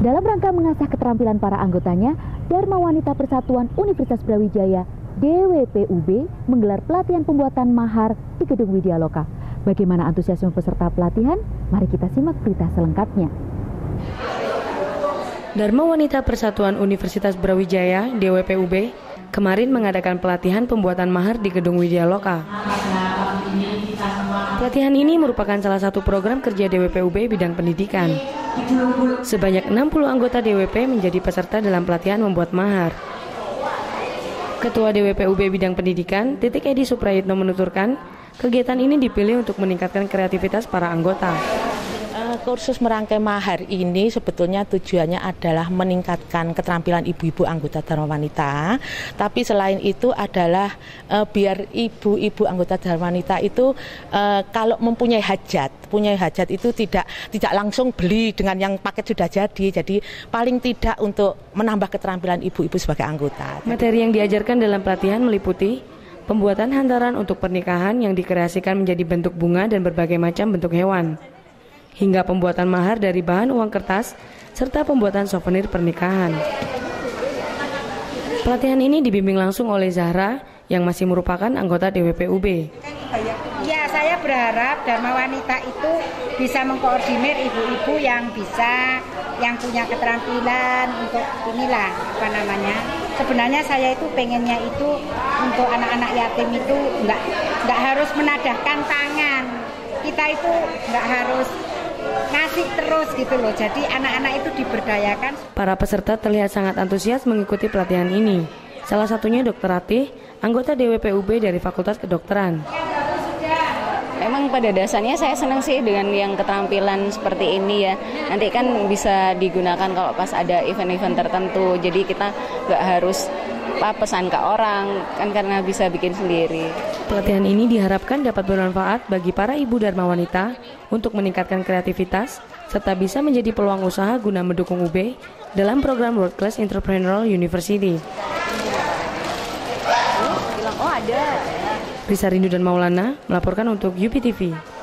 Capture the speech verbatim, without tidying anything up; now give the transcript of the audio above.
Dalam rangka mengasah keterampilan para anggotanya, Dharma Wanita Persatuan Universitas Brawijaya D W P U B menggelar pelatihan pembuatan mahar di Gedung Widyaloka. Bagaimana antusiasme peserta pelatihan? Mari kita simak berita selengkapnya. Dharma Wanita Persatuan Universitas Brawijaya D W P U B kemarin mengadakan pelatihan pembuatan mahar di Gedung Widyaloka. Pelatihan ini merupakan salah satu program kerja D W P U B bidang pendidikan. Sebanyak enam puluh anggota D W P menjadi peserta dalam pelatihan membuat mahar. Ketua D W P U B bidang pendidikan, Titik Edi Suprayitno menuturkan, kegiatan ini dipilih untuk meningkatkan kreativitas para anggota. Kursus merangkai mahar ini sebetulnya tujuannya adalah meningkatkan keterampilan ibu-ibu anggota Dharma Wanita. Tapi selain itu adalah e, biar ibu-ibu anggota Dharma Wanita itu e, kalau mempunyai hajat, punya hajat itu tidak tidak langsung beli dengan yang paket sudah jadi. Jadi paling tidak untuk menambah keterampilan ibu-ibu sebagai anggota. Materi yang diajarkan dalam pelatihan meliputi pembuatan hantaran untuk pernikahan yang dikreasikan menjadi bentuk bunga dan berbagai macam bentuk hewan, hingga pembuatan mahar dari bahan uang kertas, serta pembuatan souvenir pernikahan. Pelatihan ini dibimbing langsung oleh Zahra, yang masih merupakan anggota D W P U B. Ya, saya berharap Dharma Wanita itu bisa mengkoordinir ibu-ibu yang bisa, yang punya keterampilan untuk inilah, apa namanya. Sebenarnya saya itu pengennya itu untuk anak-anak yatim itu nggak nggak harus menadahkan tangan. Kita itu nggak harus ngasih terus gitu loh, jadi anak-anak itu diberdayakan. Para peserta terlihat sangat antusias mengikuti pelatihan ini. Salah satunya Dokter Ratih, anggota D W P U B dari Fakultas Kedokteran. Memang pada dasarnya saya senang sih dengan yang keterampilan seperti ini ya. Nanti kan bisa digunakan kalau pas ada event-event tertentu, jadi kita nggak harus apa, pesan ke orang, kan karena bisa bikin sendiri. Pelatihan ini diharapkan dapat bermanfaat bagi para ibu Dharma Wanita untuk meningkatkan kreativitas, serta bisa menjadi peluang usaha guna mendukung U B dalam program World Class Entrepreneurial University. Oh ada. Risa Rindu dan Maulana melaporkan untuk U P T V.